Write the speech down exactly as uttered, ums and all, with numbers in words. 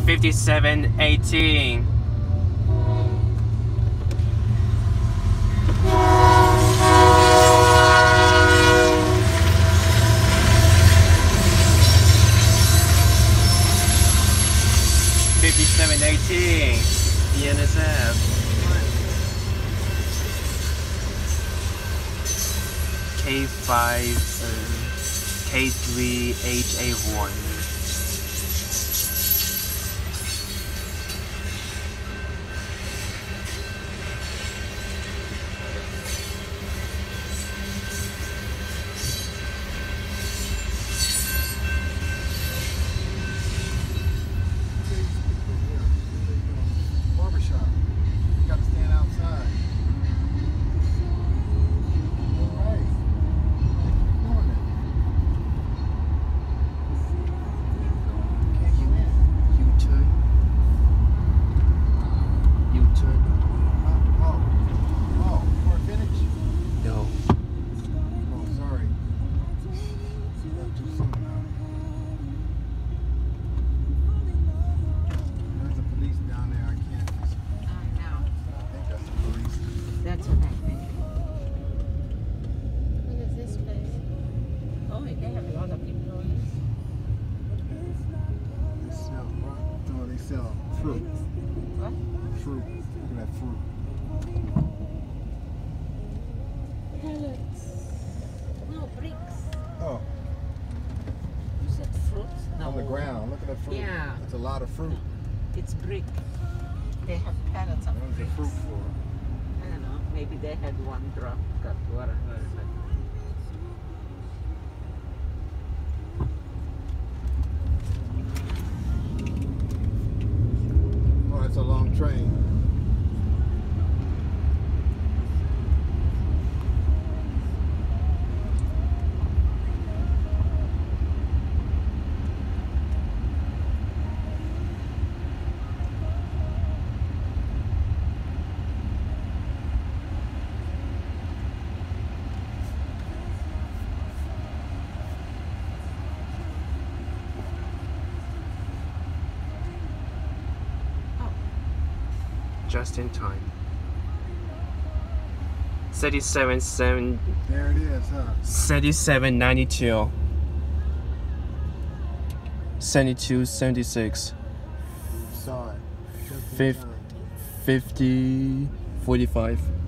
fifty-seven eighteen. fifty-seven eighteen, B N S F. K five, uh, K three H A one. Sell fruit. What? Fruit. Look at that fruit. Pellets. No, bricks. Oh. You said fruits? No. On the ground. Look at that fruit. Yeah. It's a lot of fruit. It's brick. They have pellets of What is the bricks. fruit for? I don't know. Maybe they had one drop. Got water. It's a long train. Just in time. thirty-seven seven. There it is, huh? thirty-seven ninety-two. seventy-two seventy-six. Saw it. fifty forty-five.